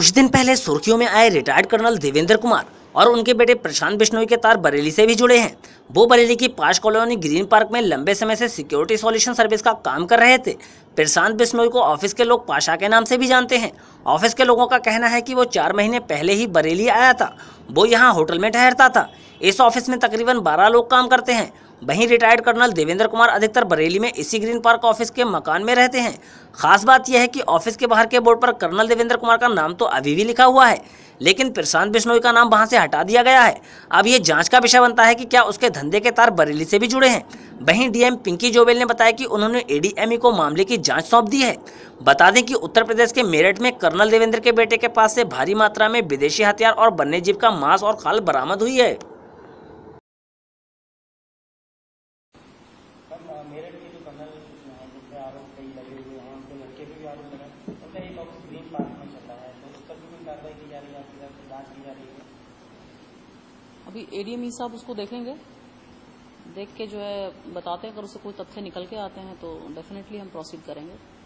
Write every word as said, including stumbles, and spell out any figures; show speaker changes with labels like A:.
A: कुछ दिन पहले सुर्खियों में आए रिटायर्ड कर्नल देवेंद्र कुमार और उनके बेटे प्रशांत बिश्नोई के तार बरेली से भी जुड़े हैं। वो बरेली की पाश कॉलोनी ग्रीन पार्क में लंबे समय से सिक्योरिटी सॉल्यूशन सर्विस का काम कर रहे थे। प्रशांत बिश्नोई को ऑफिस के लोग पाशा के नाम से भी जानते हैं। ऑफिस के लोगों का कहना है कि वो चार महीने पहले ही बरेली आया था। वो यहाँ होटल में ठहरता था। इस ऑफिस में तकरीबन बारह लोग काम करते हैं। वहीं रिटायर्ड कर्नल देवेंद्र कुमार अधिकतर बरेली में इसी ग्रीन पार्क ऑफिस के मकान में रहते हैं। खास बात यह है कि ऑफिस के बाहर के बोर्ड पर कर्नल देवेंद्र कुमार का नाम तो अभी भी लिखा हुआ है, लेकिन प्रशांत बिश्नोई का नाम वहां से हटा दिया गया है। अब ये जांच का विषय बनता है कि क्या उसके धंधे के तार बरेली से भी जुड़े हैं। वहीं डीएम पिंकी जोबेल ने बताया कि उन्होंने एडीएमई को मामले की जांच सौंप दी है। बता दें कि उत्तर प्रदेश के मेरठ में कर्नल देवेंद्र के बेटे के पास से भारी मात्रा में विदेशी हथियार और वन्यजीव का मांस और खाल बरामद हुई है।
B: मेरठ के जो कर्नल हैं जिन पे आरोप कई लगे हुए हैं, उनके लड़के पे भी आरोप लगा है। उनका एक ऑफिस ग्रीन पार्क में चल रहा है, तो उस पर भी कोई कार्रवाई की जा रही है, आपकी तरफ से जांच की जा रही है?
C: अभी एडीएमई साहब उसको देखेंगे, देख के जो है बताते हैं। अगर उससे कोई तथ्य निकल के आते हैं तो डेफिनेटली हम प्रोसीड करेंगे।